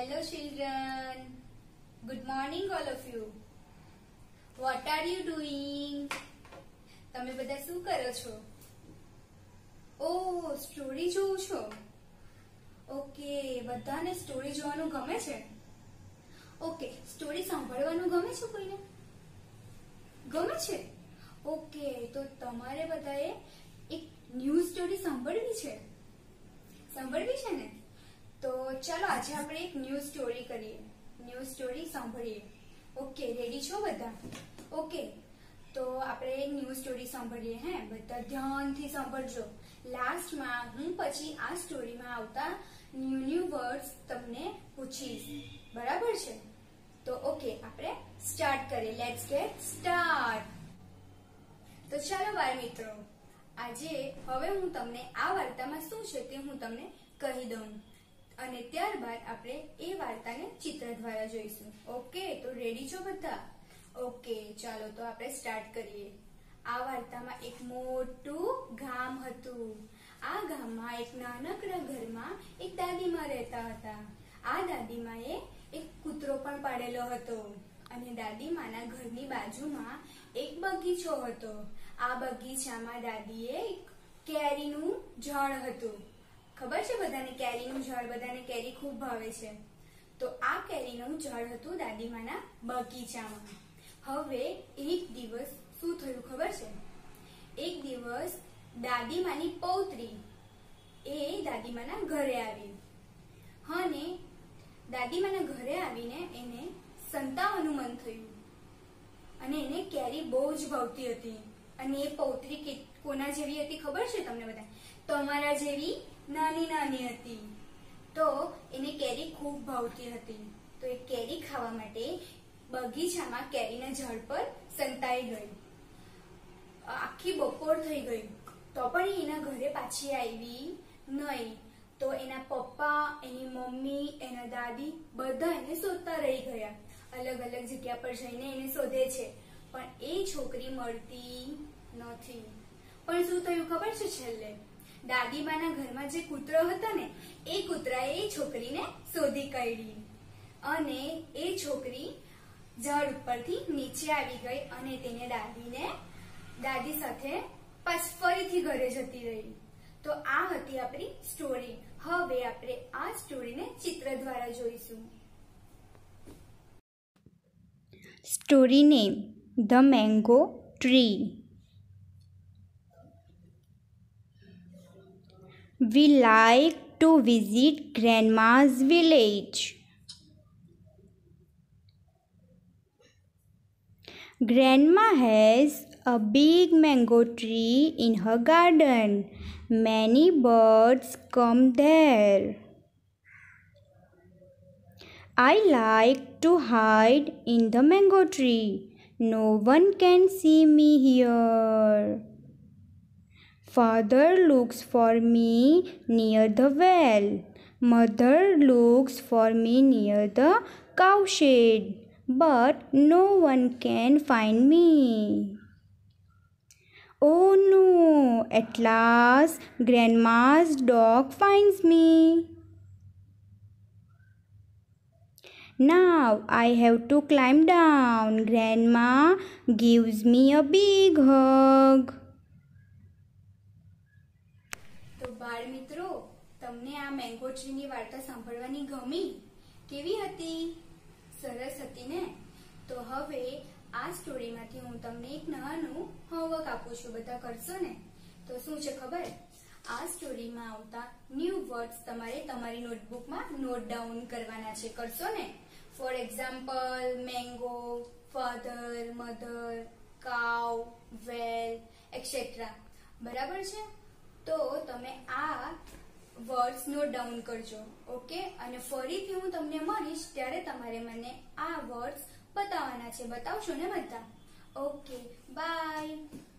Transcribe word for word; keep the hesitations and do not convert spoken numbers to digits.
Hello children. Good morning all of you. What are you doing? તમે બધા શું કરો છો? ઓહ, સ્ટોરી જોવો છો? ઓકે, બધાને સ્ટોરી જોવાનું ગમે છે? ઓકે, સ્ટોરી સાંભળવાનું ગમે છે કોઈને? ગમે છે? ઓકે, તો તમારે બધાએ એક ન્યૂ સ્ટોરી સાંભળવી છે. સાંભળવી છે ને? તો ચાલો આજે આપણે એક ન્યૂ સ્ટોરી કરીએ. ન્યૂ સ્ટોરી સાંભળીએ. ઓકે, રેડી છો બધા? ઓકે, તો આપણે એક ન્યૂ સ્ટોરી સાંભળીએ. હે, બધા ધ્યાનથી સાંભળજો. લાસ્ટમાં હું પછી આ સ્ટોરીમાં આવતા ન્યૂ ન્યૂ વર્ડ્સ તમને પૂછીશ. બરાબર છે? તો ઓકે, આપણે સ્ટાર્ટ કરીએ. Let's get start. તો ચાલો બાળ મિત્રો, આજે હવે હું તમને આ વાર્તામાં શું છે તે હું તમને કહી દઉં અને ત્યારબાદ આપણે એ વાર્તાને ચિત્ર દ્વારા જોઈશું. ઓકે, તો રેડી છો બધા? ઓકે, ચાલો તો આપણે સ્ટાર્ટ કરીએ. આ વાર્તામાં એક મોટું ગામ હતું. આ ગામમાં એક નાનકડા ઘરમાં એક દાદીમા રહેતા હતા. આ દાદીમાએ એક કૂતરો પણ પાડેલો હતો અને દાદીમાના ઘરની બાજુમાં એક બગીચો હતો. આ બગીચામાં દાદીએ એક કેરીનું ઝાડ હતું. ખબર છે બધાને કેરીનું ઝાડ? બધાને કેરી ખૂબ ભાવે છે. તો આ કેરીનું ઝાડ હતું દાદીમાના બગીચામાં. હવે એક દિવસ શું થયું ખબર છે? એક દિવસ દાદીમાની પૌત્રી એ દાદીમાના ઘરે આવી અને દાદીમાના ઘરે આવીને એને સંતાવાનું મન થયું અને એને કેરી બહુ જ ભાવતી હતી. અને એ પૌત્રી કોના જેવી હતી ખબર છે તમને બધા? તમારા જેવી નાની નાની હતી. તો એને કેરી ખૂબ ભાવતી હતી. તો એ કેરી ખાવા માટે બગીચામાં કેરીના ઝાડ પર સંતાઈ ગઈ. આખી બપોર થઈ ગઈ તો પણ એના ઘરે પાછી આવી નહીં. તો એના પપ્પા, એની મમ્મી, એના દાદી બધા એને શોધતા રહી ગયા. અલગ અલગ જગ્યા પર જઈને એને શોધે છે પણ એ છોકરી મળતી નથી. પણ શું થયું ખબર છે? છેલ્લે દાદીમાના ઘરમાં જે કૂતરો હતો ને એ કૂતરાએ એ છોકરીને શોધી કાઢી અને એ છોકરી ઝાડ ઉપરથી નીચે આવી ગઈ અને તેને દાદીને દાદી સાથે પાછી ફરીથી ઘરે જતી રહી. તો આ હતી આપણી સ્ટોરી. હવે આપણે આ સ્ટોરીને ચિત્ર દ્વારા જોઈશું. Story name: the mango tree. We like to visit Grandma's village. Grandma has a big mango tree in her garden. Many birds come there. I like to hide in the mango tree. No one can see me here. Father looks for me near the well. Mother looks for me near the cowshed, but no one can find me. Oh no! At last, Grandma's dog finds me. Now I have to climb down. Grandma gives me a big hug. તો બાળ મિત્રો, તમને આ mango ટ્રીની વાર્તા સાંભળવાની ગમી? કેવી હતી? સરસ હતી ને? તો હવે આ સ્ટોરીમાંથી હું તમને એક નાનું હોમવર્ક આપું છું. બધા કરશો ને? તો શું છે ખબર? આ સ્ટોરીમાં આવતા ન્યૂ વર્ડ્સ તમારે તમારી નોટબુકમાં નોટ ડાઉન કરવાના છે. કરશો ને? For example, mango, father, mother, cow, whale, etcetera. બરાબર છે? તો તમે આ વર્ડ્સ નોટ ડાઉન કરજો. ઓકે? અને ફરીથી હું તમને મળીશ ત્યારે તમારે મને આ વર્ડ્સ બતાવવાના છે. બતાવશો ને બધા? Okay, by.